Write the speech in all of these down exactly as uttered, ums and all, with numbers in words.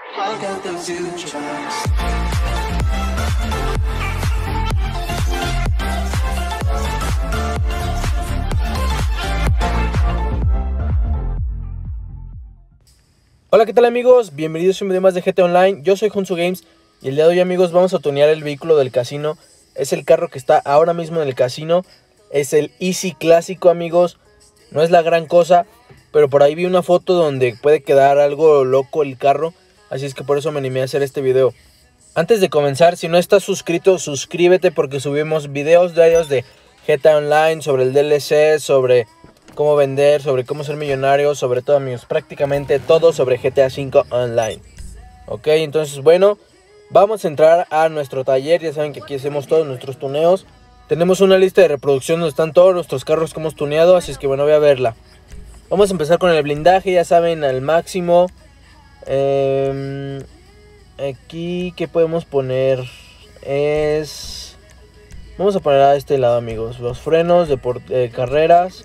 I got the two tracks. Hola, ¿qué tal amigos? Bienvenidos a un video más de G T A Online. Yo soy Hunsu Games y el día de hoy, amigos, vamos a tunear el vehículo del casino. Es el carro que está ahora mismo en el casino. Es el Easy clásico, amigos. No es la gran cosa, pero por ahí vi una foto donde puede quedar algo loco el carro. Así es que por eso me animé a hacer este video. Antes de comenzar, si no estás suscrito, suscríbete porque subimos videos diarios de G T A Online, sobre el D L C, sobre cómo vender, sobre cómo ser millonario, sobre todo, amigos, prácticamente todo sobre G T A cinco Online. Ok, entonces bueno, vamos a entrar a nuestro taller. Ya saben que aquí hacemos todos nuestros tuneos. Tenemos una lista de reproducción donde están todos nuestros carros que hemos tuneado, así es que bueno, voy a verla. Vamos a empezar con el blindaje, ya saben, al máximo. eh, Aquí, ¿qué podemos poner? Es... Vamos a poner a este lado, amigos, los frenos de por, eh, carreras.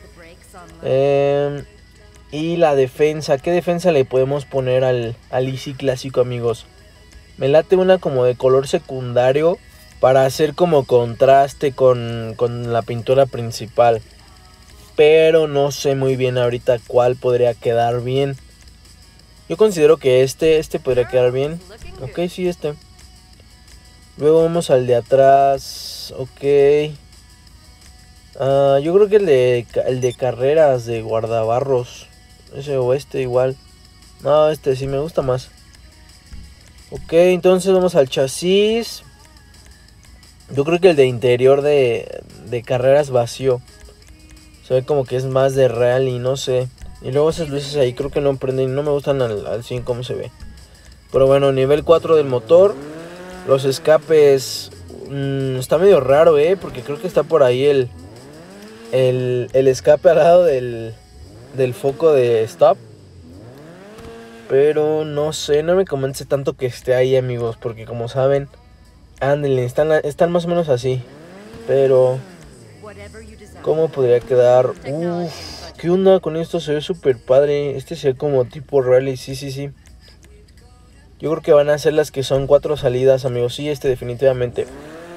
Eh, y la defensa, ¿qué defensa le podemos poner al, al Easy clásico, amigos? Me late una como de color secundario para hacer como contraste con, con la pintura principal. Pero no sé muy bien ahorita cuál podría quedar bien. Yo considero que este, este podría quedar bien. Ok, sí, este. Luego vamos al de atrás. Ok. Uh, yo creo que el de, el de carreras de guardabarros. Ese o este igual. No, este sí me gusta más. Ok, entonces vamos al chasis. Yo creo que el de interior de, de carreras vacío. Se ve como que es más de rally, no sé. Y luego esas luces ahí creo que no prenden. No me gustan al, al cien como se ve. Pero bueno, nivel cuatro del motor. Los escapes. Mmm, está medio raro, eh. Porque creo que está por ahí el... El, el escape al lado del, del foco de stop. Pero no sé, no me convence tanto que esté ahí, amigos. Porque como saben, ándale, están, están más o menos así. Pero ¿cómo podría quedar? Uff, ¿qué onda con esto? Se ve súper padre. Este se ve como tipo rally, sí, sí, sí. Yo creo que van a ser las que son cuatro salidas, amigos. Sí, este definitivamente.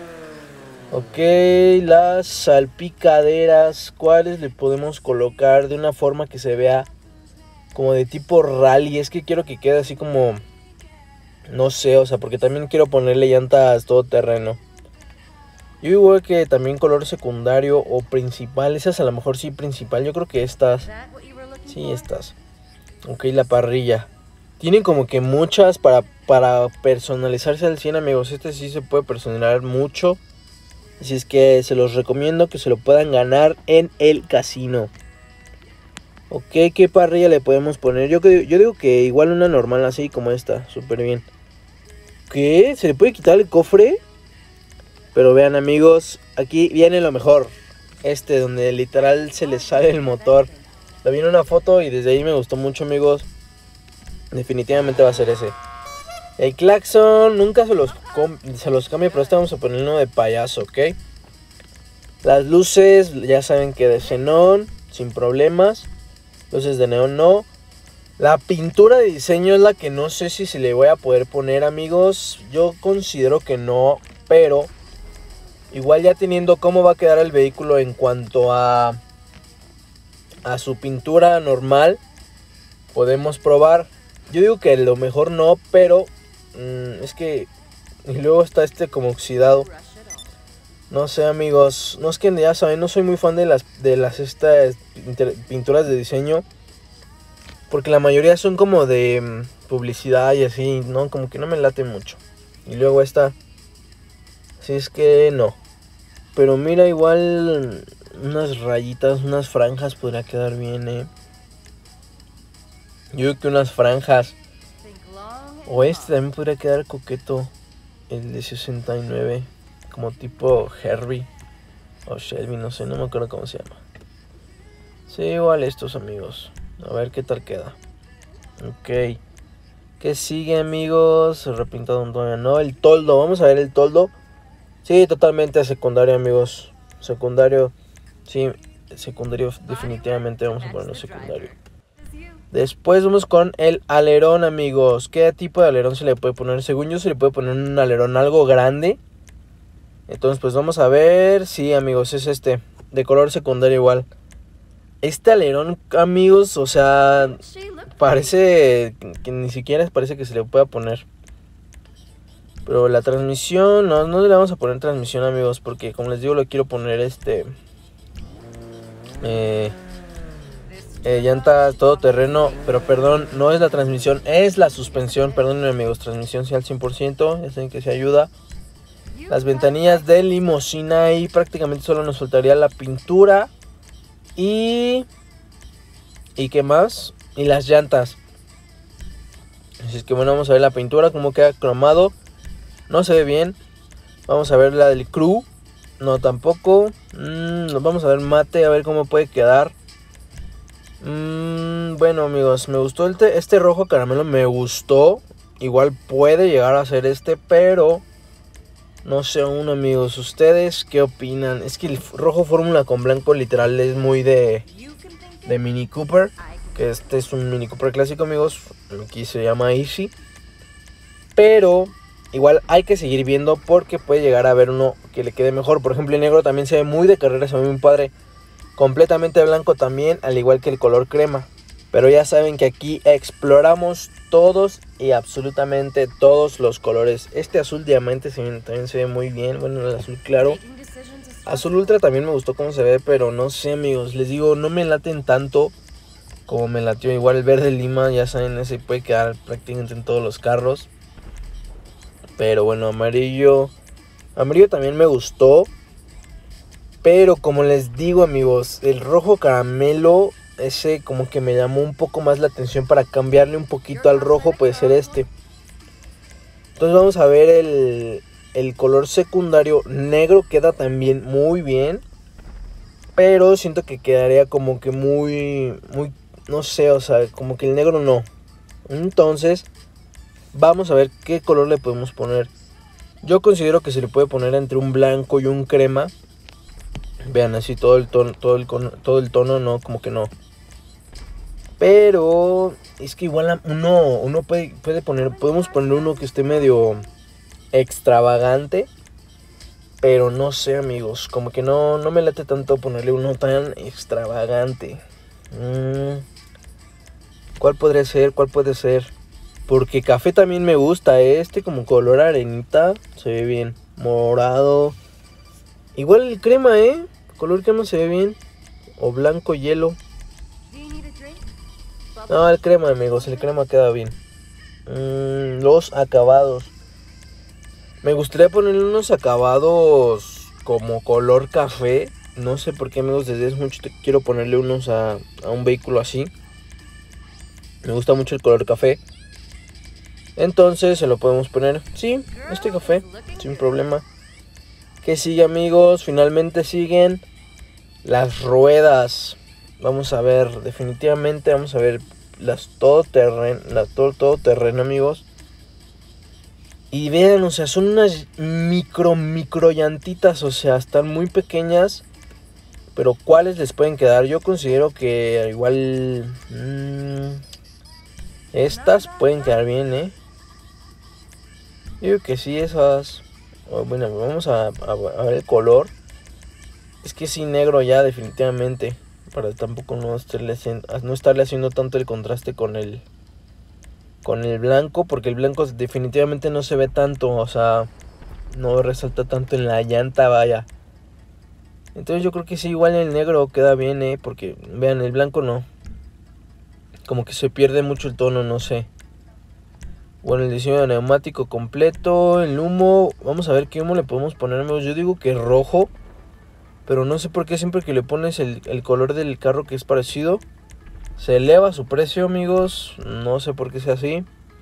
Ok, las salpicaderas, ¿cuáles le podemos colocar de una forma que se vea como de tipo rally? Es que quiero que quede así como, no sé, o sea, porque también quiero ponerle llantas todoterreno. Yo igual que también color secundario o principal, esas a lo mejor sí principal, yo creo que estas, sí estas. Ok, la parrilla. Tienen como que muchas para, para personalizarse al cien, amigos, este sí se puede personalizar mucho. Así es que se los recomiendo que se lo puedan ganar en el casino. Ok, ¿qué parrilla le podemos poner? Yo, yo digo que igual una normal así como esta, súper bien. ¿Qué? ¿Se le puede quitar el cofre? Pero vean, amigos, aquí viene lo mejor. Este, donde literal se le sale el motor. Lo vi en una foto y desde ahí me gustó mucho, amigos. Definitivamente va a ser ese. El claxon nunca se los, se los cambio, pero este vamos a poner uno de payaso, ¿ok? Las luces, ya saben que de xenón, sin problemas. Luces de neón no. La pintura de diseño es la que no sé si se le voy a poder poner, amigos. Yo considero que no, pero igual ya teniendo cómo va a quedar el vehículo en cuanto a, a su pintura normal, podemos probar. Yo digo que lo mejor no, pero... es que y luego está este como oxidado. No sé, amigos, no es que ya saben, no soy muy fan de las de las estas pinturas de diseño, porque la mayoría son como de um, publicidad y así, no, como que no me late mucho. Y luego esta, así es que no. Pero mira, igual unas rayitas, unas franjas podría quedar bien, eh. Yo creo que unas franjas. O este también podría quedar coqueto. El de sesenta y nueve. Como tipo Herbie. O Shelby, no sé, no me acuerdo cómo se llama. Sí, igual estos, amigos. A ver qué tal queda. Ok. ¿Qué sigue, amigos? Repintado todavía no. El toldo, vamos a ver el toldo. Sí, totalmente secundario, amigos. Secundario. Sí, secundario definitivamente vamos a ponerlo secundario. Después vamos con el alerón, amigos. ¿Qué tipo de alerón se le puede poner? Según yo se le puede poner un alerón algo grande. Entonces pues vamos a ver. Sí, amigos, es este, de color secundario igual. Este alerón, amigos, o sea, parece que ni siquiera parece que se le pueda poner. Pero la transmisión, no, no le vamos a poner transmisión, amigos, porque como les digo, lo quiero poner este... Eh... Eh, llanta todoterreno, pero perdón, no es la transmisión, es la suspensión, perdón amigos, transmisión sí al cien por ciento, ya saben que se ayuda. Las ventanillas de limusina y prácticamente solo nos faltaría la pintura y... ¿Y qué más? Y las llantas. Así es que bueno, vamos a ver la pintura, cómo queda cromado, no se ve bien. Vamos a ver la del crew, no tampoco. mm, Vamos a ver mate, a ver cómo puede quedar. Mm, bueno amigos, me gustó el te este rojo caramelo, me gustó. Igual puede llegar a ser este, pero no sé aún, amigos. ¿Ustedes qué opinan? Es que el rojo fórmula con blanco literal es muy de, de Mini Cooper. Que este es un Mini Cooper clásico, amigos. Aquí se llama Easy. Pero igual hay que seguir viendo porque puede llegar a haber uno que le quede mejor. Por ejemplo el negro también se ve muy de carrera, se ve muy padre. Completamente blanco también, al igual que el color crema. Pero ya saben que aquí exploramos todos y absolutamente todos los colores. Este azul diamante se ve, también se ve muy bien. Bueno, el azul claro. Azul ultra también me gustó cómo se ve, pero no sé, amigos. Les digo, no me laten tanto como me latió. Igual el verde lima, ya saben, ese puede quedar prácticamente en todos los carros. Pero bueno, amarillo. Amarillo también me gustó. Pero como les digo, amigos, el rojo caramelo, ese como que me llamó un poco más la atención. Para cambiarle un poquito al rojo puede ser este. Entonces vamos a ver el, el color secundario. Negro queda también muy bien. Pero siento que quedaría como que muy, muy, no sé, o sea, como que el negro no. Entonces vamos a ver qué color le podemos poner. Yo considero que se le puede poner entre un blanco y un crema. Vean, así todo el tono, todo el, todo el tono, no, como que no. Pero es que igual uno, uno puede, puede poner, podemos poner uno que esté medio extravagante. Pero no sé, amigos, como que no, no me late tanto ponerle uno tan extravagante. Mm, ¿Cuál podría ser? ¿Cuál puede ser? Porque café también me gusta, ¿eh? Este como color arenita, se ve bien. Morado. Igual el crema, ¿eh? Color crema se ve bien. O blanco hielo. No, el crema, amigos, el crema queda bien. Mm, los acabados. Me gustaría ponerle unos acabados como color café. No sé por qué, amigos, desde hace mucho quiero ponerle unos a, a un vehículo así. Me gusta mucho el color café. Entonces se lo podemos poner, sí, este café, sin problema. ¿Qué sigue, amigos? Finalmente siguen las ruedas. Vamos a ver, definitivamente vamos a ver las todoterreno, las todo, todoterreno, amigos. Y vean, o sea, son unas micro, micro llantitas, o sea, están muy pequeñas. Pero ¿cuáles les pueden quedar? Yo considero que igual... Mmm, estas pueden quedar bien, ¿eh? Yo creo que sí, esas... Oh, bueno, vamos a, a, a ver el color. Es que sí, negro ya, definitivamente. Para tampoco no estarle haciendo, no estarle haciendo tanto el contraste con el... Con el blanco, porque el blanco definitivamente no se ve tanto, o sea, no resalta tanto en la llanta, vaya. Entonces yo creo que sí, igual el negro queda bien, eh, porque vean, el blanco no. Como que se pierde mucho el tono, no sé. Bueno, el diseño de neumático completo, el humo, vamos a ver qué humo le podemos poner, amigos. Yo digo que rojo, pero no sé por qué siempre que le pones el, el color del carro que es parecido, se eleva su precio, amigos. No sé por qué sea así.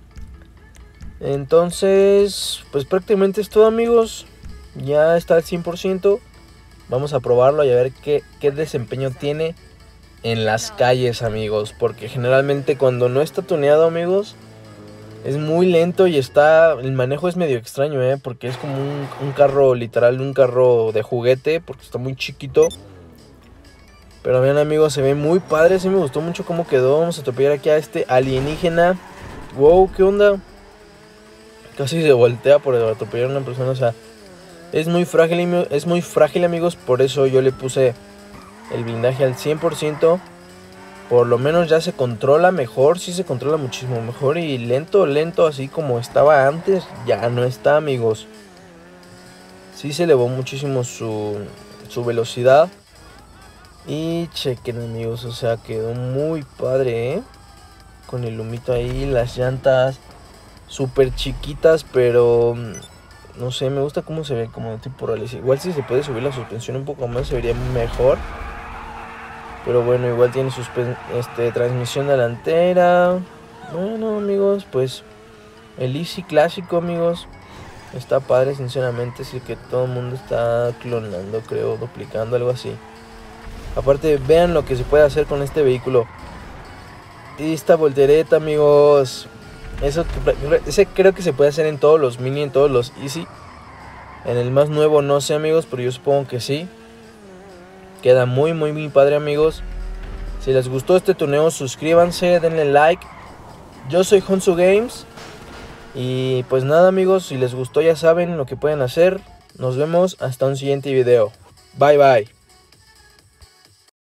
Entonces, pues prácticamente es todo, amigos. Ya está al cien por ciento. Vamos a probarlo y a ver qué, qué desempeño tiene en las calles, amigos. Porque generalmente cuando no está tuneado, amigos, es muy lento y está... El manejo es medio extraño, ¿eh? Porque es como un, un carro, literal, un carro de juguete. Porque está muy chiquito. Pero vean amigos, se ve muy padre. Sí me gustó mucho cómo quedó. Vamos a atropellar aquí a este alienígena. Wow, ¿qué onda? Casi se voltea por atropellar a una persona. O sea, es muy frágil, es muy frágil amigos. Por eso yo le puse el blindaje al cien por ciento. Por lo menos ya se controla mejor. Sí se controla muchísimo mejor. Y lento, lento, así como estaba antes, ya no está amigos. Sí se elevó muchísimo su, su velocidad. Y chequen amigos, o sea, quedó muy padre, ¿eh? Con el humito ahí, las llantas súper chiquitas, pero no sé, me gusta cómo se ve como tipo realista. Igual si se puede subir la suspensión un poco más se vería mejor. Pero bueno, igual tiene este, transmisión delantera. Bueno amigos, pues el Easy clásico amigos. Está padre sinceramente, así que todo el mundo está clonando, creo, duplicando, algo así. Aparte, vean lo que se puede hacer con este vehículo. Y esta voltereta, amigos. Eso ese creo que se puede hacer en todos los mini, en todos los Easy. En el más nuevo no sé, amigos, pero yo supongo que sí. Queda muy, muy, muy padre, amigos. Si les gustó este tuneo, suscríbanse, denle like. Yo soy Honsu Games. Y pues nada, amigos, si les gustó ya saben lo que pueden hacer. Nos vemos hasta un siguiente video. Bye, bye.